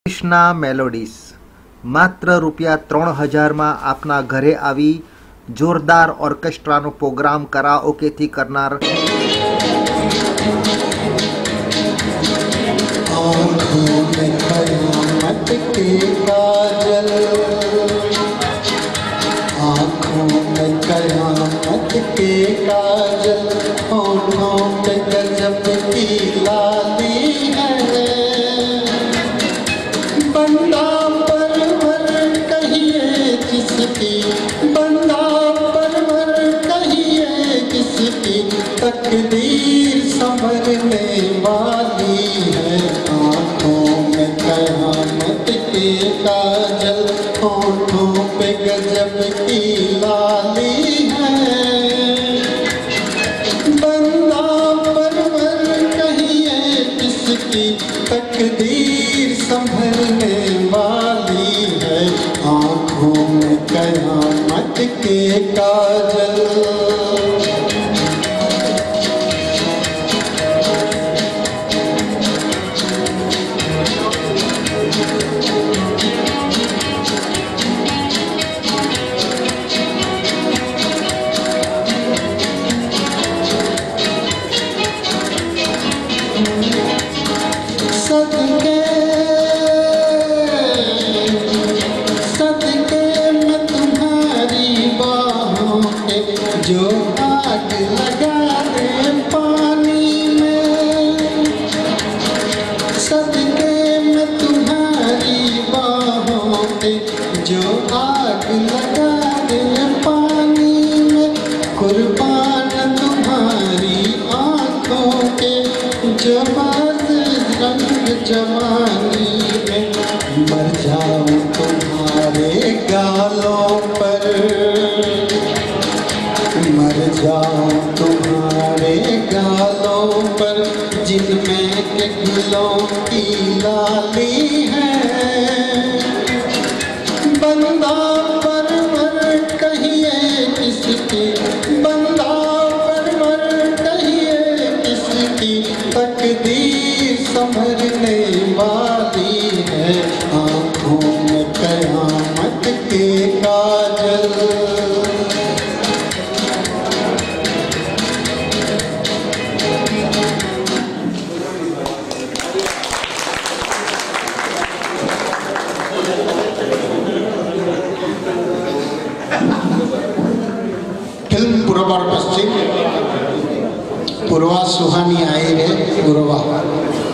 Krishna melodies मात्र ₹3000 में आपना घरे आवी जोरदार ऑर्केस्ट्रानो प्रोग्राम कराओके थी करनार। आँखों में कयामत के काजल, आँखों में कयामत के काजल, होठों पे गजब की लाली है। बंदा परवर कहिए जिसकी, बंदा परवर कहिए जिसकी, तकदीर संभरने वाली है। आँखों में कयामत के काजल, होठों पे गजब की लाली है। बंदा परवर कहिए जिसकी, तकदीर संभलने वाली है। आँखों में कयामत के काजल। सदके सदके मैं तुम्हारी बाहों के, जो आग लगा दे पानी में। सदके मैं तुम्हारी बाहों के, जो आग लगा दे पानी में। कुर्बान तुम्हारी आँखों के, जो रंग जवानी में। मर जाऊं तुम्हारे गालों पर, मर जाऊं तुम्हारे गालों पर, जिनमें के गुलों की लाली है। बंदा परवर कहिए किसकी, बंदा परवर कहिए किसकी, तकदीर संभरने वाली है। आँखों में कयामत के काजल। फिल्म पूर्व और पश्चिम, पूर्वा सुहानी आई रे पूर्वा।